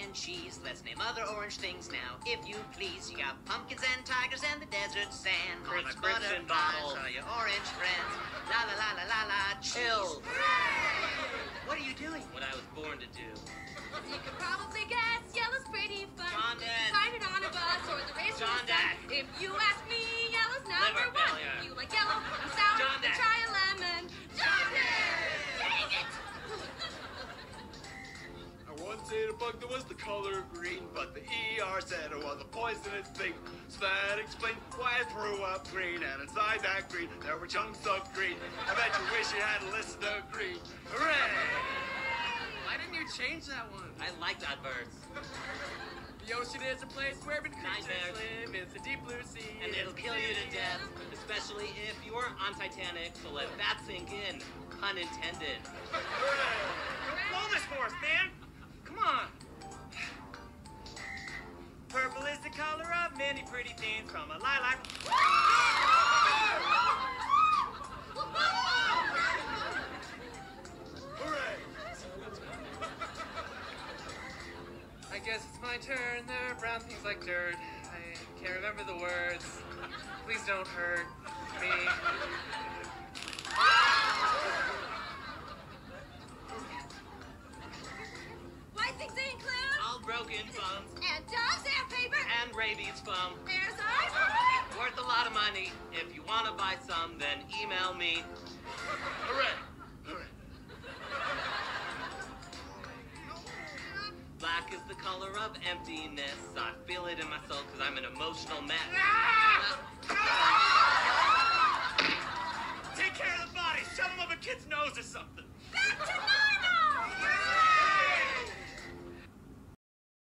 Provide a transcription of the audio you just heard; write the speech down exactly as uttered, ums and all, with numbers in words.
and cheese. Let's name other orange things now, if you please. You got pumpkins and tigers and the desert sand. Fritz On a Crimson butterflies bottle. are your orange friends. La la la la la la, chill. What are you doing? What I was born to do. You could probably guess yellow's pretty fun. John You Dad. can find it on a bus or the race John to the sun. Dad. If you ask me, yellow's number Liver one. failure. If you like yellow, I'm sour. John then Dad. try a lemon. John Dad! Dang it! I once ate a bug that was the color green, but the E R said it was a poisonous thing. So that explains why I threw up green, and inside that green there were chunks of green. I bet you wish you had listened to green. Hooray! Why didn't you change that one? I like that verse. The ocean is a place where creatures Nightmares. live. It's the deep blue sea. And it'll kill you to death, especially if you weren't on Titanic, so let that sink in. Pun intended. Blow this for us, man. Come on. Purple is the color of many pretty things from a lilac. Hooray! I guess it's my turn. There are brown things like dirt. I can't remember the words. Please don't hurt me. White things include All broken bones and dogs and paper. and rabies foam. There's eyes. Worth a lot of money. If you want to buy some, then email me. Hooray! Hooray! Black is the color of emptiness. I feel it in my soul because I'm an emotional mess. Take care of the body. Shove them up a kid's nose or something. Back to